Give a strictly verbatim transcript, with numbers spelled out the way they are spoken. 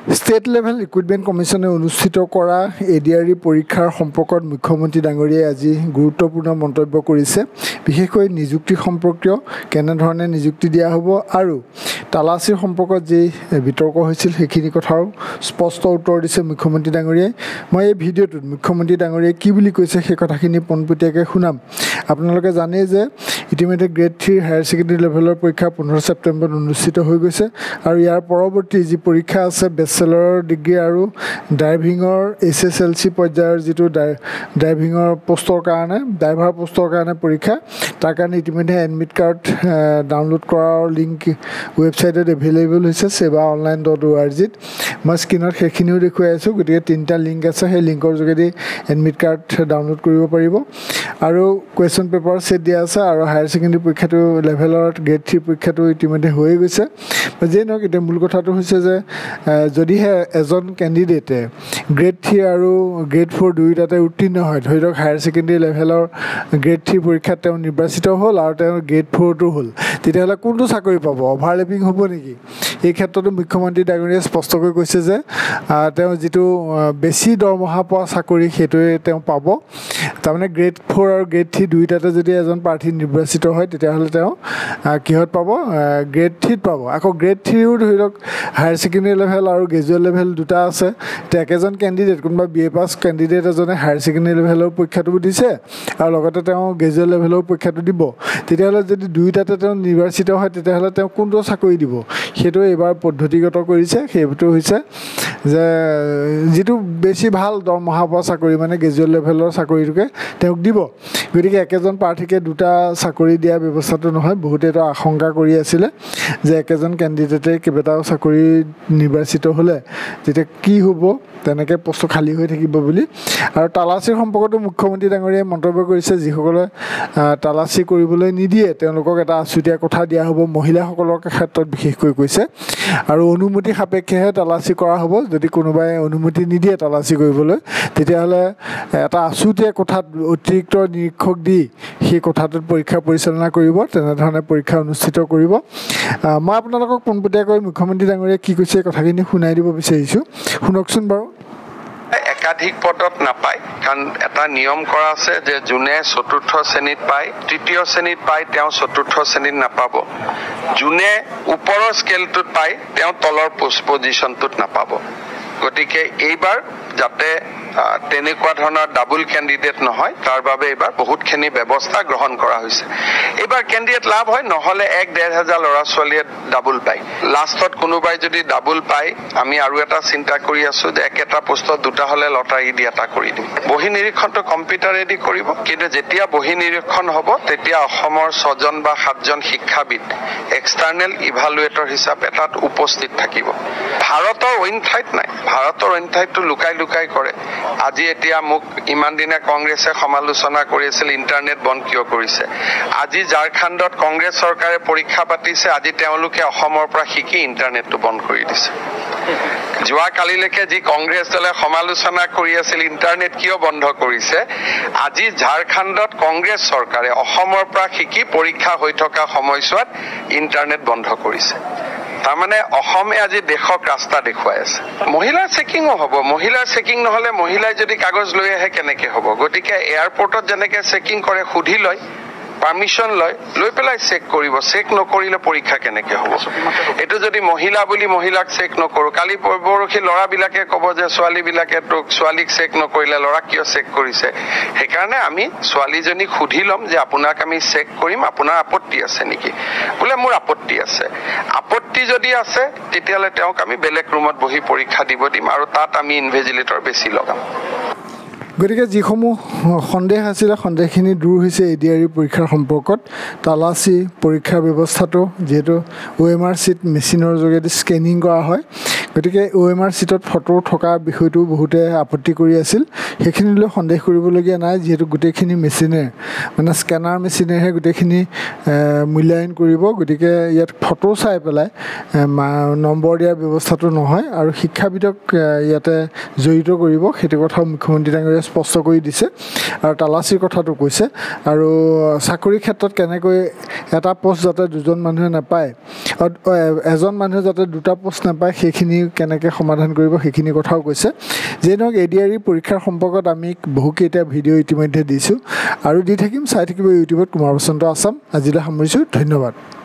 State level recruitment commission অনুষ্ঠিত কৰা ADRE পৰীক্ষাৰ সম্পৰ্কত মুখ্যমন্ত্ৰী ডাঙৰীয়াই আজি গুৰুত্বপূৰ্ণ মন্তব্য কৰিছে বিশেষকৈ নিযুক্তি সম্পৰ্কীয় কেনে ধৰণে নিযুক্তি দিয়া হ'ব আৰু তালাচীৰ সম্পৰ্কত যে বিতৰ্ক হৈছিল সেইখিনি কথাও স্পষ্ট উত্তৰ দিছে মুখ্যমন্ত্ৰী ডাঙৰীয়াই মই এই ভিডিঅ'টোত মুখ্যমন্ত্ৰী ডাঙৰীয়াই কি বুলি কৈছে সেই কথাখিনি পোনপটীয়াকৈ শুনাম আপোনালোকে জানে যে ইতিমধ্যে গ্ৰেড থ্ৰী হায়াৰ সেকেন্ডাৰী লেভেলৰ পৰীক্ষা পোন্ধৰ ছেপ্টেম্বৰত অনুষ্ঠিত হৈ গৈছে আৰু ইয়াৰ পৰৱৰ্তী যি পৰীক্ষা আছে বেচেলৰ ডিগ্ৰী আৰু ড্ৰাইভিঙৰ এইচ এছ এল চি পৰ্যায়ৰ যিটো ড্ৰাইভিঙৰ পোষ্টৰ কাৰণে ড্ৰাইভাৰ পোষ্টৰ কাৰণে পৰীক্ষা তাৰ কাৰণে ইতিমধ্যে এডমিট কাৰ্ড ডাউনলোড কৰাৰ লিংক ৱেবছাইটত এভেইলেবল হৈছে সেৱা অনলাইন ডট অ' আৰ জিত মই স্ক্ৰীণত সেইখিনিও দেখুৱাই আছোঁ গতিকে তিনিটা লিংক আছে সেই লিংকৰ যোগেদি এডমিট কাৰ্ড ডাউনলোড কৰিব পাৰিব আৰু কুৱেশ্যন পেপাৰ ছেট দিয়া আছে আৰু হায়াৰ ছেকেণ্ডেৰী পৰীক্ষাটো লেভেলৰ গ্ৰেড থ্ৰী পৰীক্ষাটো ইতিমধ্যে হৈ গৈছে যেই নহওক এতিয়া মূল কথাটো হৈছে যে যদিহে এজন কেণ্ডিডেটে গ্ৰেড থ্ৰী আৰু গ্ৰেড ফ'ৰ দুয়োটাতে উত্তীৰ্ণ হয় ধৰি লওক হায়াৰ ছেকেণ্ডেৰী লেভেলৰ গ্ৰেড থ্ৰী পৰীক্ষাত তেওঁ নিৰ্বাচিত হ'ল আৰু তেওঁ গ্ৰেড ফ'ৰটো হ'ল তেতিয়াহ'লে কোনটো চাকৰি পাব অভাৰলেপিং হ'ব নেকি এই ক্ষেত্ৰতো মুখ্যমন্ত্ৰী ডাঙৰীয়াই স্পষ্টকৈ কৈছে যে তেওঁ যিটো বেছি দৰমহা পোৱা চাকৰি সেইটোৱে তেওঁ পাব তাৰমানে গ্ৰেড ফ'ৰ আৰু গ্ৰেড থ্ৰী দুয়োটাতে যদি এজন প্ৰাৰ্থী নিৰ্বাচিত হয় তেতিয়াহ'লে তেওঁ কিহত পাব গ্ৰেড থ্ৰীত পাব আকৌ গ্ৰেড থ্ৰীও ধৰি লওক হায়াৰ ছেকেণ্ডেৰী লেভেল আৰু গ্ৰেজুৱেট লেভেল দুটা আছে এতিয়া একেজন কেণ্ডিডেট কোনোবা বি এ পাছ কেণ্ডিডেট এজনে হায়াৰ ছেকেণ্ডেৰী লেভেলৰ পৰীক্ষাটো দিছে আৰু লগতে তেওঁ গ্ৰেজুৱেট লেভেলৰ পৰীক্ষাটো দিব তেতিয়াহ'লে যদি দুয়োটাতে তেওঁ নিৰ্বাচিত হয় তেতিয়াহ'লে তেওঁ কোনটো চাকৰি দিব সেইটো এইবাৰ পদ্ধতিগত কৰিছে সেইটো হৈছে যে যিটো বেছি ভাল দৰমহা পোৱা চাকৰি মানে গ্ৰেজুৱেট লেভেলৰ চাকৰিটোকে তেওঁক দিব গতিকে একেজন প্ৰাৰ্থীকে দুটা চাকৰি দিয়া ব্যৱস্থাটো নহয় বহুতেতো আশংকা কৰি আছিলে যে একেজন কেণ্ডিডেটে কেইবাটাও চাকৰি নিৰ্বাচিত হ'লে তেতিয়া কি হ'ব তেনেকৈ পোষ্ট খালী হৈ থাকিব বুলি আৰু তালাচীৰ সম্পৰ্কতো মুখ্যমন্ত্ৰী ডাঙৰীয়াই মন্তব্য কৰিছে যিসকলে তালাচী কৰিবলৈ নিদিয়ে তেওঁলোকক এটা আছুতীয়া কথা দিয়া হ'ব মহিলাসকলৰ ক্ষেত্ৰত বিশেষকৈ কৈছে আৰু অনুমতি সাপেক্ষেহে তালাচী কৰা হ'ব যদি কোনোবাই অনুমতি নিদিয়ে তালাচী কৰিবলৈ তেতিয়াহ'লে এটা আছুতীয়া কথাত অতিৰিক্ত নিৰীক্ষক দি সেই কথাটোত পৰীক্ষা পৰিচালনা কৰিব তেনেধৰণে পৰীক্ষা অনুষ্ঠিত কৰিব মই আপোনালোকক পোনপটীয়াকৈ মুখ্যমন্ত্ৰী ডাঙৰীয়াই কি কৈছে এই কথাখিনি শুনাই দিব বিচাৰিছোঁ শুনকচোন বাৰু একাধিক পদত নাপায় কাৰণ এটা নিয়ম কৰা আছে যে যোনে চতুৰ্থ শ্ৰেণীত পায় তৃতীয় শ্ৰেণীত পায় তেওঁ চতুৰ্থ শ্ৰেণীত নাপাব যোনে ওপৰৰ স্কেলটোত পায় তেওঁ তলৰ পোষ্ট পজিশ্যনটোত নাপাব গতিকে এইবাৰ যাতে তেনেকুৱা ধৰণৰ ডাবল কেণ্ডিডেট নহয় তাৰ বাবে এইবাৰ বহুতখিনি ব্যৱস্থা গ্ৰহণ কৰা হৈছে এইবাৰ কেণ্ডিডেট লাভ হয় নহ'লে এক ডেৰ হাজাৰ ল'ৰা ছোৱালীয়ে ডাবল পায় লাষ্টত কোনোবাই যদি ডাবল পায় আমি আৰু এটা চিন্তা কৰি আছোঁ যে একেটা পোষ্টত দুটা হ'লে লটাৰী দি এটা কৰি দিম বহি নিৰীক্ষণটো কম্পিউটাৰেদি কৰিব কিন্তু যেতিয়া বহি নিৰীক্ষণ হ'ব তেতিয়া অসমৰ ছজন বা সাতজন শিক্ষাবিদ এক্সটাৰ্নেল ইভালুৱেটৰ হিচাপে তাত উপস্থিত থাকিব ভাৰতৰ অইন ঠাইত নাই ভাৰতৰ অইন ঠাইতটো লুকাই লুকাই কৰে আজি এতিয়া মোক ইমান দিনে কংগ্ৰেছে সমালোচনা কৰিছিল ইণ্টাৰনেট বন্ধ কিয় কৰিছে আজি ঝাৰখণ্ডত কংগ্ৰেছ চৰকাৰে পৰীক্ষা পাতিছে আজি তেওঁলোকে অসমৰ পৰা শিকি ইণ্টাৰনেটটো বন্ধ কৰি দিছে যোৱাকালিলৈকে যি কংগ্ৰেছ দলে সমালোচনা কৰি আছিল ইণ্টাৰনেট কিয় বন্ধ কৰিছে আজি ঝাৰখণ্ডত কংগ্ৰেছ চৰকাৰে অসমৰ পৰা শিকি পৰীক্ষা হৈ থকা সময়ছোৱাত ইণ্টাৰনেট বন্ধ কৰিছে তাৰমানে অসমে আজি দেশক ৰাস্তা দেখুৱাই আছে মহিলাৰ চেকিঙো হ'ব মহিলাৰ চেকিং নহ'লে মহিলাই যদি কাগজ লৈ আহে কেনেকৈ হ'ব গতিকে এয়াৰপৰ্টত যেনেকৈ চেকিং কৰে সুধি লয় পাৰ্মিশ্যন লয় লৈ পেলাই চেক কৰিব চেক নকৰিলে পৰীক্ষা কেনেকৈ হ'ব এইটো যদি মহিলা বুলি মহিলাক চেক নকৰোঁ কালি পৰহি ল'ৰাবিলাকে ক'ব যে ছোৱালীবিলাকে তোক ছোৱালীক চেক নকৰিলে ল'ৰাক কিয় চেক কৰিছে সেইকাৰণে আমি ছোৱালীজনীক সুধি ল'ম যে আপোনাক আমি চেক কৰিম আপোনাৰ আপত্তি আছে নেকি বোলে মোৰ আপত্তি আছে আপত্তি যদি আছে তেতিয়াহ'লে তেওঁক আমি বেলেগ ৰুমত বহি পৰীক্ষা দিব দিম আৰু তাত আমি ইনভেজিলেটৰ বেছি লগাম গতিকে যিসমূহ সন্দেহ আছিলে সন্দেহখিনি দূৰ হৈছে এডিআৰই পৰীক্ষাৰ সম্পৰ্কত তালাচী পৰীক্ষাৰ ব্যৱস্থাটো যিহেতু অ' এম আৰ চিট মেচিনৰ যোগেদি স্কেনিং কৰা হয় গতিকে অ' এম আৰ চিটত ফটো থকা বিষয়টো বহুতে আপত্তি কৰি আছিল সেইখিনিলৈ সন্দেহ কৰিবলগীয়া নাই যিহেতু গোটেইখিনি মেচিনে মানে স্কেনাৰ মেচিনেহে গোটেইখিনি মূল্যায়ন কৰিব গতিকে ইয়াত ফটো চাই পেলাই নম্বৰ দিয়াৰ ব্যৱস্থাটো নহয় আৰু শিক্ষাবিদক ইয়াতে জড়িত কৰিব সেইটো কথাও মুখ্যমন্ত্ৰী ডাঙৰীয়াই স্পষ্ট কৰি দিছে আৰু তালাচীৰ কথাটো কৈছে আৰু চাকৰিৰ ক্ষেত্ৰত কেনেকৈ এটা পোষ্ট যাতে দুজন মানুহে নাপায় এজন মানুহে যাতে দুটা পোষ্ট নাপায় সেইখিনি কেনেকৈ সমাধান কৰিব সেইখিনি কথাও কৈছে যে নহওক এ ডি আৰ ই পৰীক্ষাৰ সম্পৰ্কত আমি বহুকেইটা ভিডিঅ' ইতিমধ্যে দিছোঁ আৰু দি থাকিম চাই থাকিব ইউটিউবত কুমাৰ বসন্ত আছাম আজিলৈ সামৰিছোঁ ধন্যবাদ